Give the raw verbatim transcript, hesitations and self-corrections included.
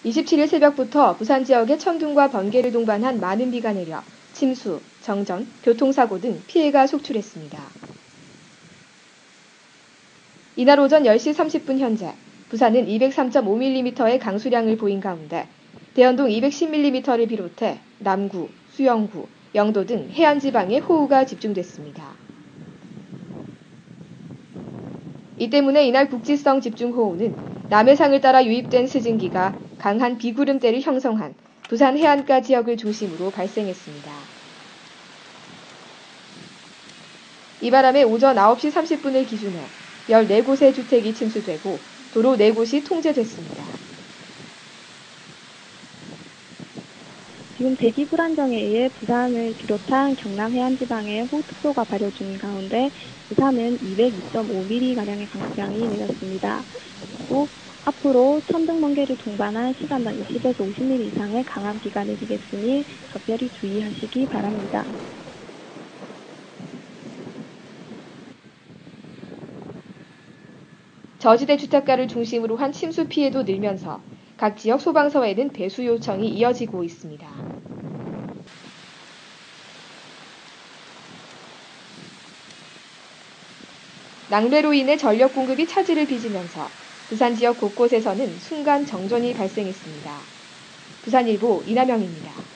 이십칠일 새벽부터 부산 지역에 천둥과 번개를 동반한 많은 비가 내려 침수, 정전, 교통사고 등 피해가 속출했습니다. 이날 오전 열 시 삼십 분 현재 부산은 이백삼 점 오 밀리미터의 강수량을 보인 가운데 대연동 이백십 밀리미터를 비롯해 남구, 수영구, 영도 등 해안 지방에 호우가 집중됐습니다. 이 때문에 이날 국지성 집중호우는 남해상을 따라 유입된 스증기가 강한 비구름대를 형성한 부산 해안가 지역을 중심으로 발생했습니다. 이 바람에 오전 아홉 시 삼십 분을 기준으로 열네 곳의 주택이 침수되고 도로 네 곳이 통제됐습니다. 지금 대기 불안정에 의해 부산을 비롯한 경남 해안지방에 호우특보가 발효 중인 가운데 부산은 이백이 점 오 밀리미터가량의 강수량이 내렸습니다. 또 앞으로 천둥 번개를 동반한 시간당 이십에서 오십 밀리미터 이상의 강한 비가 내리겠으니 각별히 주의하시기 바랍니다. 저지대 주택가를 중심으로 한 침수 피해도 늘면서 각 지역 소방서에는 배수 요청이 이어지고 있습니다. 낭뢰로 인해 전력 공급이 차질을 빚으면서 부산 지역 곳곳에서는 순간 정전이 발생했습니다. 부산일보 이남영입니다.